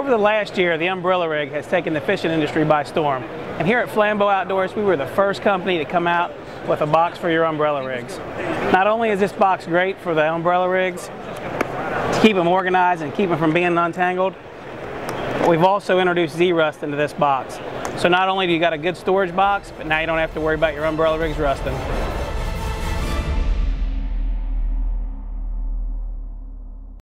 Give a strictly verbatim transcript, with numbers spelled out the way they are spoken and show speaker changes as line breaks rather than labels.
Over the last year, the umbrella rig has taken the fishing industry by storm. And here at Flambeau Outdoors, we were the first company to come out with a box for your umbrella rigs. Not only is this box great for the umbrella rigs, to keep them organized and keep them from being untangled, but we've also introduced Zerust into this box. So not only do you got a good storage box, but now you don't have to worry about your umbrella rigs rusting.